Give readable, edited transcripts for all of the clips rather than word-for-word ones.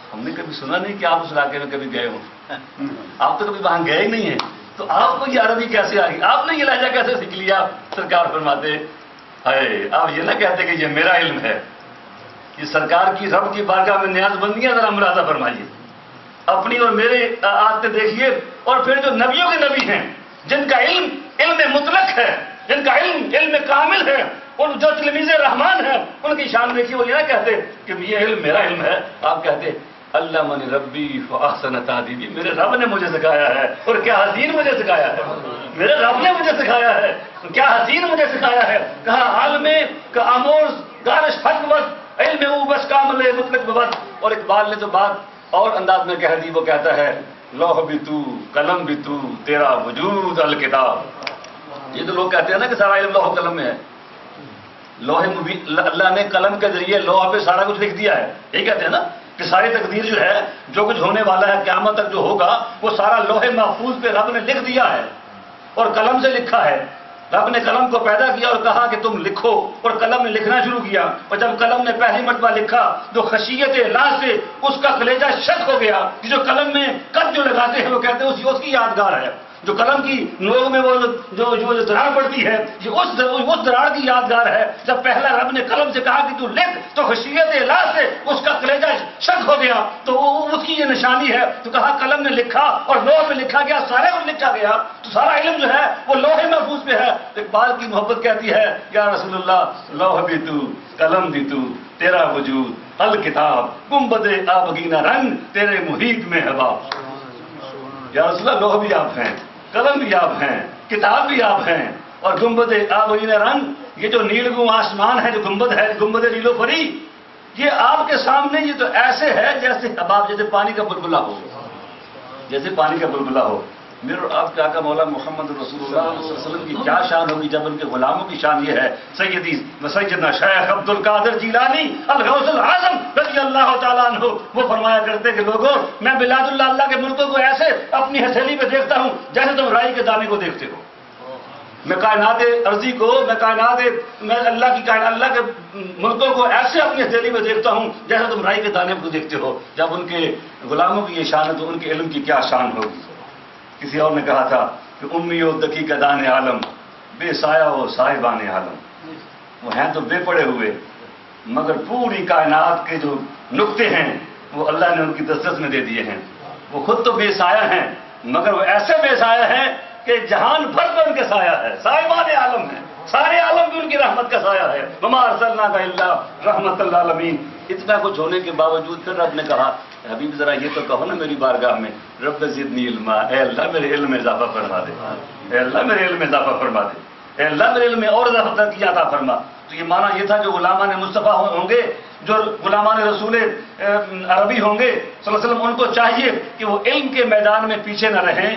ہم نے کبھی سنا نہیں کہ آپ اس علاقے میں کبھی گئے ہوں، آپ تو کبھی وہاں گئے ہی نہیں ہیں، تو آپ کو یہ عربی کیسے آ گئی؟ آپ نے یہ لہجہ کیسے سیکھ لیا؟ سرکار فرماتے ہے آپ یہ نہ کہتے کہ یہ میرا علم ہے، یہ سرکار کی رب کی بارگاہ میں نیاز بندیاں ذرا ملاحظہ فرمائیے، اپنی اور میرے آتے دیکھیے، اور پھر جو نبیوں کے نبی ہیں جن کا علم مطلق ہے، جن کا علم کامل ہے، اور جو تلمیذ رحمان ہیں ان کی شان دیکھیے، وہ یہ نہ کہتے کہ یہ علم میرا علم ہے، آپ کہتے علمنی ربی فاحسن تادیبی، میرے رب نے مجھے سکھایا ہے، اور کیا حسین مجھے سکھایا ہے، میرے رب نے مجھے سکھایا ہے، کیا حسین مجھے سکھایا ہے، کہا عالم کا آموز دانش حق وقت علم او بس کامل مطلق وقت۔ اور اقبال نے تو بات اور انداز میں کہہ دی، وہ کہتا ہے لوح بھی تو قلم بھی تو تیرا وجود الکتاب۔ یہ تو لوگ کہتے ہیں نا کہ سارا علم لوح قلم میں ہے، لوح مبین، اللہ نے قلم کے ذریعے لوح پہ سارا کچھ لکھ دیا ہے، یہی کہتے ہیں نا کہ ساری تقدیر جو ہے، جو کچھ ہونے والا ہے قیامت تک جو ہوگا، وہ سارا لوح محفوظ پہ رب نے لکھ دیا ہے، اور قلم سے لکھا ہے۔ رب نے قلم کو پیدا کیا اور کہا کہ تم لکھو، اور قلم نے لکھنا شروع کیا، اور جب قلم نے پہلی مرتبہ لکھا جو خشیت اللہ سے اس کا کلیجہ شک ہو گیا، کہ جو قلم میں قد جو لگاتے ہیں وہ کہتے ہیں اس کی یادگار ہے، جو قلم کی نوک میں وہ جو دراڑ پڑتی ہے یہ اس دراڑ کی یادگار ہے۔ جب پہلا رب نے قلم سے کہا کہ تو لکھ، تو خشیت اللہ سے اس کا کلیجہ شک ہو گیا، تو اس کی یہ نشانی ہے، تو کہا قلم نے لکھا اور لوح پہ لکھا گیا، سارے کو لکھا گیا، تو سارا علم جو ہے وہ لوح محفوظ پہ ہے۔ اقبال کی محبت کہتی ہے یا رسول اللہ لوح بھی تو قلم بھی تو تیرا وجود الکتاب، گنبد آبگینہ رنگ تیرے محیط میں ہے باب۔ یا رسول اللہ لوح بھی آپ ہیں، قلم بھی آپ ہیں، کتاب بھی آپ ہیں، اور گنبد آبگینہ رنگ، یہ جو نیلگوں آسمان ہے، جو گنبد ہے، گنبد نیلو پری، یہ آپ کے سامنے یہ تو ایسے ہے جیسے حباب، جیسے پانی کا بلبلہ ہو، جیسے پانی کا بلبلہ ہو۔ میرے اور آپ کے آقا مولا محمد رسول اللہ صلی اللہ علیہ وسلم کی کیا شان ہوگی جب ان کے غلاموں کی شان یہ ہے۔ سیدی و سیدنا شیخ عبد القادر جیلانی الغوث العظم رضی اللہ تعالیٰ عنہ، وہ فرمایا کرتے کہ لوگوں میں بلاد اللہ کے ملکوں کو ایسے اپنی ہتھیلی پہ دیکھتا ہوں جیسے تم رائی کے دانے کو دیکھتے ہو، میں کائنات ارضی کو، میں اللہ کے ملکوں کو ایسے اپنی ہتھیلی میں دیکھتا ہوں جیسے تم رائی کے دانے کو دیکھتے ہو۔ جب ان کے غلاموں کی یہ شان ہے تو ان کے علم کی کیا شان ہوگی۔ کسی اور نے کہا تھا کہ امی و دکی کا دان عالم بے سایہ و صاحبان عالم، وہ ہیں تو بے پڑے ہوئے مگر پوری کائنات کے جو نقطے ہیں وہ اللہ نے ان کی دسترس میں دے دیے ہیں۔ وہ خود تو بے سایہ ہیں مگر وہ ایسے بے سایہ ہیں کہ جہان بھر پر ان کے سایہ ہے، صاحبان عالم ہیں، سارے عالم بھی ان کی رحمت کا سایہ ہے۔ وما ارسلناک الا رحمۃ للعالمین۔ اتنا کچھ ہونے کے باوجود پھر رب نے کہا حبیب ذرا یہ تو کہو نا میری بارگاہ میں رب زدنی علما، اے اللہ میرے علم میں اضافہ فرما دے، اے اللہ میرے علم میں اضافہ فرما دے، اے اللہ میرے علم میں اور اضافہ کیا عطا فرما۔ تو یہ معنی یہ تھا جو غلامان مصطفیٰ ہوں گے، جو غلامان رسول عربی ہوں گے صلی اللہ علیہ وسلم، ان کو چاہیے کہ وہ علم کے میدان میں پیچھے نہ رہیں،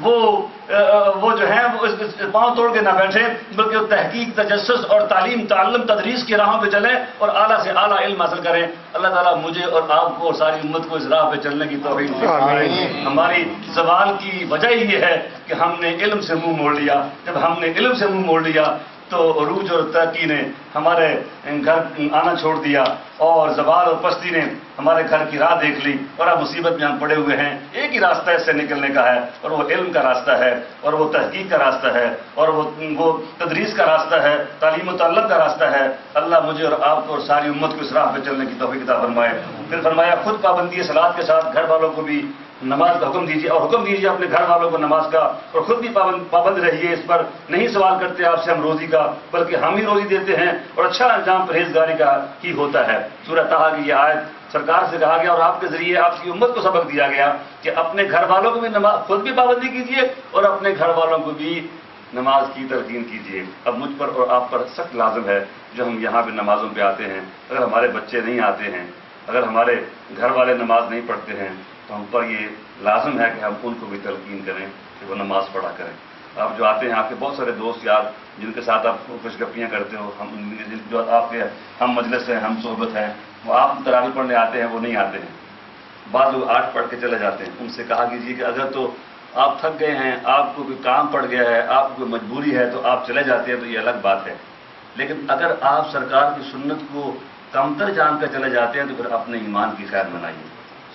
وہ جو ہیں وہ پاؤں توڑ کے نہ بیٹھیں، بلکہ وہ تحقیق، تجسس اور تعلیم، تعلم، تدریس کی راہوں پہ چلیں اور اعلیٰ سے اعلیٰ علم حاصل کریں۔ اللہ تعالیٰ مجھے اور آپ کو اور ساری امت کو اس راہ پہ چلنے کی توفیق دے۔ ہماری سوال کی وجہ یہ ہے کہ ہم نے علم سے منہ موڑ لیا۔ جب ہم نے علم سے منہ موڑ لیا تو عروج اور ترقی نے ہمارے گھر آنا چھوڑ دیا، اور زوال اور پستی نے ہمارے گھر کی راہ دیکھ لی، اور اب مصیبت میں ہم پڑے ہوئے ہیں۔ ایک ہی راستہ اس سے نکلنے کا ہے، اور وہ علم کا راستہ ہے، اور وہ تحقیق کا راستہ ہے، اور وہ تدریس کا راستہ ہے، تعلیم و تعلم کا راستہ ہے۔ اللہ مجھے اور آپ کو اور ساری امت کو اس راہ پہ چلنے کی توفیق عطا فرمائے۔ پھر فرمایا خود پابندی صلاۃ کے ساتھ گھر والوں کو بھی نماز کا حکم دیجیے، اور حکم دیجیے اپنے گھر والوں کو نماز کا، اور خود بھی پابند رہیے اس پر۔ نہیں سوال کرتے آپ سے ہم روزی کا، بلکہ ہم ہی روزی دیتے ہیں، اور اچھا انجام پرہیزگاری کا ہی ہوتا ہے۔ سورہ طٰہٰ کی یہ آیت سرکار سے کہا گیا، اور آپ کے ذریعے آپ کی امت کو سبق دیا گیا کہ اپنے گھر والوں کو بھی خود بھی پابندی کیجیے اور اپنے گھر والوں کو بھی نماز کی تلقین کیجیے۔ اب مجھ پر اور آپ پر سخت لازم ہے جو ہم یہاں پہ نمازوں پہ آتے ہیں، اگر ہمارے بچے نہیں آتے ہیں، اگر ہمارے گھر والے نماز نہیں پڑھتے ہیں، تو ہم پر یہ لازم ہے کہ ہم ان کو بھی تلقین کریں کہ وہ نماز پڑھا کریں۔ آپ جو آتے ہیں، آپ کے بہت سارے دوست یار جن کے ساتھ آپ خوش گپیاں کرتے ہو، جو آپ کے ہم مجلس ہیں، ہم صحبت ہیں، وہ آپ تراویح پڑھنے آتے ہیں، وہ نہیں آتے ہیں۔ بعض لوگ 8 پڑھ کے چلے جاتے ہیں۔ ان سے کہا کیجیے کہ اگر تو آپ تھک گئے ہیں، آپ کو کوئی کام پڑ گیا ہے، آپ کو کوئی مجبوری ہے تو آپ چلے جاتے ہیں، تو یہ الگ بات ہے، لیکن اگر آپ سرکار کی سنت کو کمتر جان کر چلے جاتے ہیں تو پھر اپنے ایمان کی خیر منائیے۔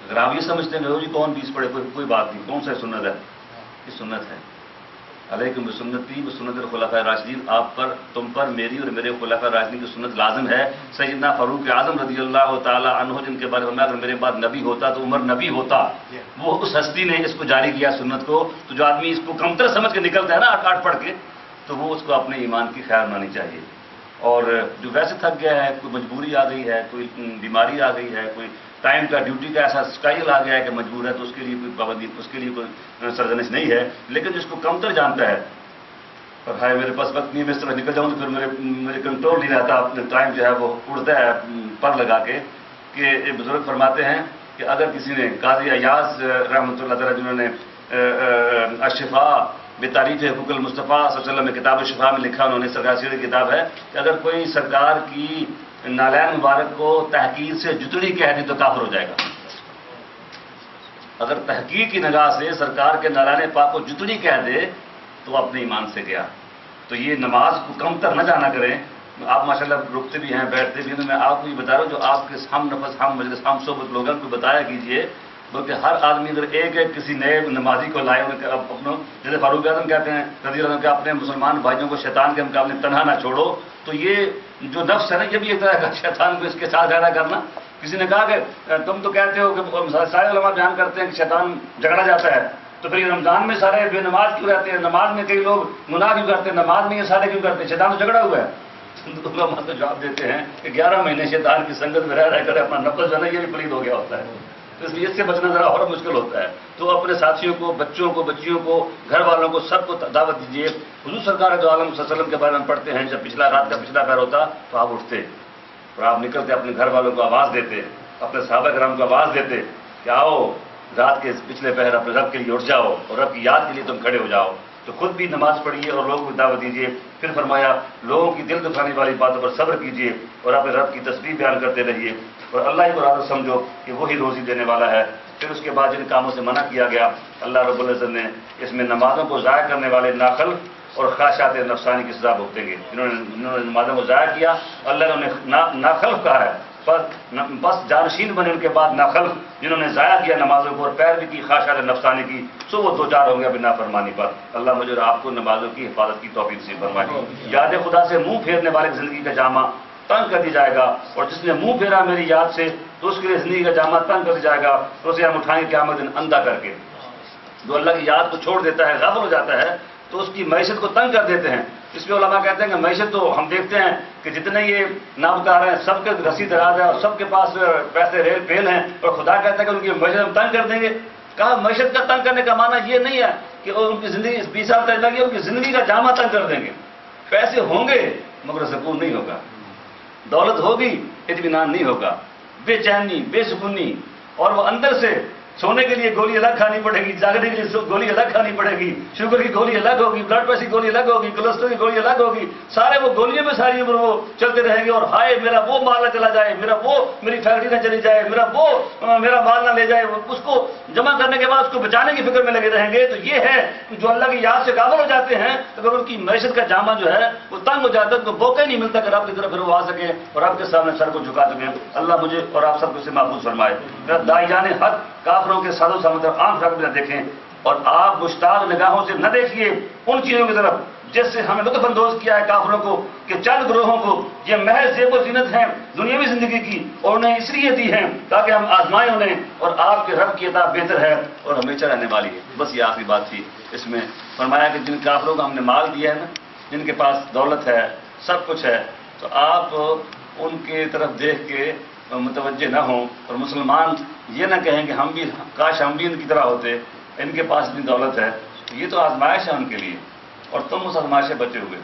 اگر آپ یہ سمجھتے ہیں کہ جی کون 20 پڑھے کوئی بات نہیں، کون سا سنت ہے؟ یہ سنت ہے، علیکم بسنتی بسنت الخلفاء الراشدین، آپ پر تم پر میری اور میرے خلفاء الراشدین کی سنت لازم ہے۔ سیدنا فاروق اعظم رضی اللہ تعالی عنہ جن کے بارے میں اگر میرے بعد نبی ہوتا تو عمر نبی ہوتا، وہ اس ہستی نے اس کو جاری کیا سنت کو، تو جو آدمی اس کو کمتر سمجھ کے نکلتا ہے نا آٹھ پڑھ کے، تو وہ اس کو اپنے ایمان کی خیر مانی چاہیے۔ اور جو ویسے تھک گیا ہے، کوئی مجبوری آ گئی ہے، کوئی بیماری آ گئی ہے، کوئی ٹائم کا ڈیوٹی کا ایسا اسٹائل آ گیا ہے کہ مجبور ہے، تو اس کے لیے کوئی پابندی، اس کے لیے کوئی سرزنش نہیں ہے۔ لیکن جس کو کمتر جانتا ہے، اور ہائے میرے پاس وقت نہیں، میں اس طرح نکل جاؤں تو پھر میرے کنٹرول نہیں رہتا، اپنے ٹائم جو ہے وہ اڑتا ہے پر لگا کے، کہ ایک بزرگ فرماتے ہیں کہ اگر کسی نے قاضی ایاز رحمۃ اللہ تعالیٰ جنہوں نے الشفاء بتعریف حقوق المصطفیٰ صلی اللہ علیہ وسلم میں کتاب الشفاء میں لکھا، انہوں نے سرکار سیرت کی کتاب ہے کہ اگر کوئی سرکار کی نالین مبارک کو تحقیر سے جتڑی کہہ دی تو کافر ہو جائے گا۔ اگر تحقیق کی نگاہ سے سرکار کے نالین پاک کو جتڑی کہہ دے تو اپنے ایمان سے گیا۔ تو یہ نماز کو کم تر نہ جانا کریں۔ آپ ماشاءاللہ رکتے بھی ہیں، بیٹھتے بھی ہیں، تو میں آپ کو یہ بتا رہا ہوں جو آپ کے ہم نفس، ہم مجلس، ہم صحبت لوگ ہیں، ان کو بتایا کیجئے، بلکہ ہر آدمی اگر ایک کسی نئے نمازی کو لائے، اپنوں جیسے فاروق اعظم کہتے ہیں رضی اللہ عنہ کہ اپنے مسلمان بھائیوں کو شیطان کے مقابلے تنہا نہ چھوڑو، تو یہ جو نفس ہے نا، یہ بھی ایک طرح کا شیطان کو اس کے ساتھ پیدا کرنا۔ کسی نے کہا کہ تم تو کہتے ہو کہ سارے علماء بیان کرتے ہیں کہ شیطان جھگڑا جاتا ہے، تو پھر رمضان میں سارے بے نماز کیوں رہتے ہیں؟ نماز میں کئی لوگ گناہ کیوں کرتے ہیں؟ نماز میں یہ سارے کیوں کرتے ہیں؟ شیطان تو جھگڑا ہوا ہے۔ علماء تو جواب دیتے ہیں کہ 11 مہینے شیطان کی سنگت میں رہ کر اپنا نفس جو ہے نا یہ بھی پلید ہو گیا ہوتا ہے، اس لیے اس سے بچنا ذرا اور مشکل ہوتا ہے۔ تو اپنے ساتھیوں کو، بچوں کو، بچیوں کو، گھر والوں کو، سب کو دعوت دیجیے۔ حضور سرکار دو عالم صلی اللہ علیہ وسلم کے بارے میں پڑھتے ہیں، جب رات کا پچھلا پہر ہوتا تو آپ اٹھتے اور آپ نکلتے، اپنے گھر والوں کو آواز دیتے، اپنے صحابہ کرام کو آواز دیتے کہ آؤ رات کے پچھلے پہر اپنے رب کے لیے اٹھ جاؤ اور رب کی یاد کے لیے تم کھڑے ہو جاؤ۔ تو خود بھی نماز پڑھیے اور لوگوں کو دعوت دیجیے۔ پھر فرمایا لوگوں کی دل دکھانے والی باتوں پر صبر کیجیے اور اپنے رب کی تسبیح بیان کرتے رہیے اور اللہ ہی کو راضی سمجھو کہ وہی روزی دینے والا ہے۔ پھر اس کے بعد جن کاموں سے منع کیا گیا، اللہ رب العزت نے اس میں نمازوں کو ضائع کرنے والے ناخل اور خواہشات نفسانی کی سزا بھگتیں گے۔ جنہوں نے نمازوں کو ضائع کیا، اللہ نے انہیں ناخلف کہا ہے، بس جانشین بنے ان کے بعد ناخلف، جنہوں نے ضائع کیا نمازوں کو اور پیروی کی خواہشات نفسانی کی، سو وہ دوچار ہوں گے ابھی نافرمانی پر۔ اللہ مجھے اور آپ کو نمازوں کی حفاظت کی توفیق نصیب فرمائے۔ یاد خدا سے منہ پھیرنے والے زندگی کا جامع تنگ کر دی جائے گا، اور جس نے منہ پھیرا میری یاد سے تو اس کے لیے زندگی کا جامع تنگ کر دیا جائے گا، تو اسے ہم اٹھائیں گے قیامت دن اندھا کر کے۔ جو اللہ کی یاد کو چھوڑ دیتا ہے، غافل ہو جاتا ہے، تو اس کی معیشت کو تنگ کر دیتے ہیں۔ اس میں علماء کہتے ہیں کہ معیشت تو ہم دیکھتے ہیں کہ جتنے یہ نابکار ہیں سب کے رسی دراز ہے اور سب کے پاس پیسے ریل پیل ہیں، اور خدا کہتا ہے کہ ان کی معیشت ہم تنگ کر دیں گے۔ کہا معیشت کا تنگ کرنے کا معنی یہ نہیں ہے کہ ان کی زندگی 20 سال تک لگی، ان کی زندگی کا جامع تنگ کر دیں گے۔ پیسے ہوں گے مگر سکون نہیں ہوگا، دولت ہوگی اطمینان نہیں ہوگا، بے چینی، بے سکونی، اور وہ اندر سے سونے کے لیے گولی الگ کھانی پڑے گی، جاگنے کے لیے گولی الگ کھانی پڑے گی، شوگر کی گولی الگ ہوگی، بلڈ پریشر کی گولی الگ ہوگی، کولیسٹرول کی گولی الگ ہوگی، سارے وہ گولیوں میں ساری عمر وہ چلتے رہیں گے، اور ہائے میرا وہ مال نہ چلا جائے، میرا وہ میری فیکٹری نہ چلی جائے، میرا مال نہ لے جائے، اس کو جمع کرنے کے بعد اس کو بچانے کی فکر میں لگے رہیں گے۔ تو یہ ہے کہ جو اللہ کی یاد سے غافل ہو جاتے ہیں، اگر ان کی معیشت کا جامع جو ہے وہ تنگ ہو جاتا ہے، ان کو موقع نہیں ملتا کہ رب کی طرف پھر وہ آ سکے اور آپ کے سامنے سر کو جھکا سکیں۔ اللہ مجھے اور آپ سب کو سے محفوظ فرمائے۔ دائیان حق کافروں کے سادو سامنے آنکھ رکھ نہ دیکھیں، اور آپ مشتاق نگاہوں سے نہ دیکھیے ان چیزوں کی طرف جس سے ہمیں لطف اندوز کیا ہے کافروں کو، کہ چند گروہوں کو یہ محض زیب و زینت ہیں دنیاوی زندگی کی، اور انہیں اس لیے دی ہیں تاکہ ہم آزمائیں انہیں، اور آپ کے رب کی عطا بہتر ہے اور ہمیشہ رہنے والی ہے۔ بس یہ آخری بات تھی۔ اس میں فرمایا کہ جن کافروں کو ہم نے مال دیا ہے نا، جن کے پاس دولت ہے، سب کچھ ہے، تو آپ ان کی طرف دیکھ کے متوجہ نہ ہوں، اور مسلمان یہ نہ کہیں کہ ہم بھی کاش ہم بھی ان کی طرح ہوتے، ان کے پاس اتنی دولت ہے۔ یہ تو آزمائش ہے ان کے لیے، اور تم اس آزمائش سے بچے ہوئے۔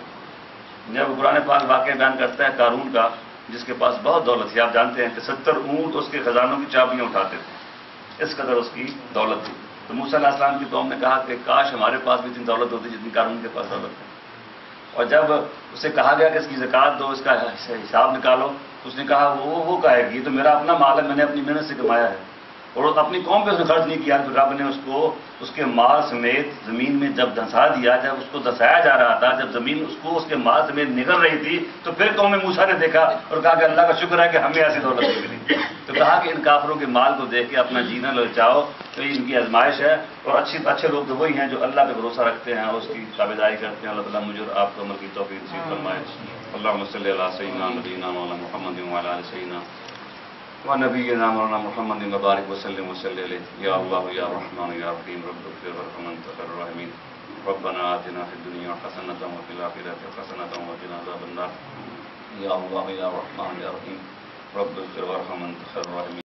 جب قرآن پاک واقعہ بیان کرتا ہے قارون کا، جس کے پاس بہت دولت تھی، آپ جانتے ہیں کہ 70 اونٹ اس کے خزانوں کی چابیاں اٹھاتے تھے، اس قدر اس کی دولت تھی۔ تو موسیٰ علیہ السلام کی قوم نے کہا کہ کاش ہمارے پاس بھی اتنی دولت ہوتی جتنی قارون کے پاس دولت ہے۔ اور جب اسے کہا گیا کہ اس کی زکوٰۃ دو، اس کا حساب نکالو، تو اس نے کہا وہ کہے گی تو میرا اپنا مال ہے، میں نے اپنی محنت سے کمایا ہے، اور اپنی قوم پہ اس نے خرچ نہیں کیا، تو رب نے اس کو اس کے مال سمیت زمین میں جب دھنسا دیا، جب اس کو دھنسایا جا رہا تھا، جب زمین اس کو اس کے مال سمیت نگل رہی تھی، تو پھر قوم موسیٰ نے دیکھا اور کہا کہ اللہ کا شکر ہے کہ ہمیں ایسی دولت نہیں ملی. تو کہا کہ ان کافروں کے مال کو دیکھ کے اپنا جینا للچاؤ، تو یہ ان کی آزمائش ہے. اور اچھے لوگ تو وہی ہیں جو اللہ پہ بھروسہ رکھتے ہیں اور اس کی تابعداری کرتے ہیں. اللہ تعالیٰ مجھے اور آپ کو عمل کی توفیق نصیب فرمائے. اللہم صلی علی سیدنا نبینا مولانا محمد وعلی آل سیدنا ونبینا مولانا محمد وبارک وسلم وصلی علیہ. یا اللہ یا رحمان یا رحیم رب اغفر وارحم انت خیر الراحمین. ربنا آتنا فی الدنیا حسنۃ وفی الآخرۃ حسنۃ وقنا عذاب النار. یا اللہ یا رحمان یا رحیم رب اغفر وارحم انت خیر الراحمین.